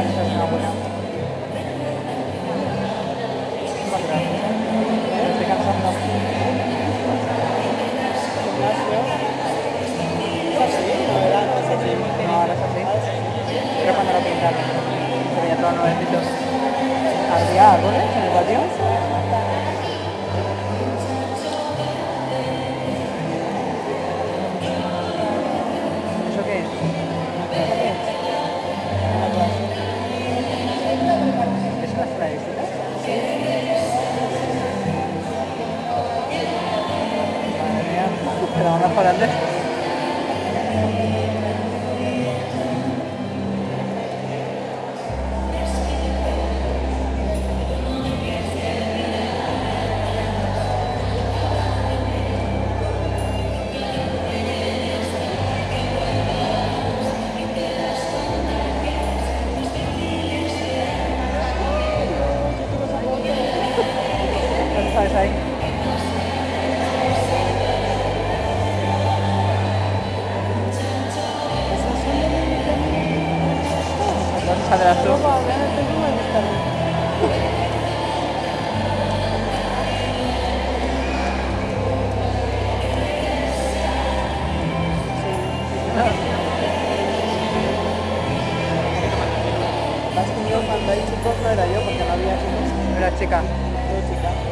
Esa es una buena. Más gracias. Estoy cansando. Gimnasio. Es así, no era antes así. No, ahora es así. Pero cuando lo pintaron, se veía todo nuevecitos. ¿Había árboles en el patio? ¿Eso qué es? ¿Eso qué es? ¿Es una sala de visitas? Madre mía, pero vamos a mejorarle. ¿Qué sabes ahí? Entonces saldrás tú. Luego, ahora no tengo que estar. Más que yo cuando hay chicos no era yo porque no había chicos. Mira, chica. Yo chica.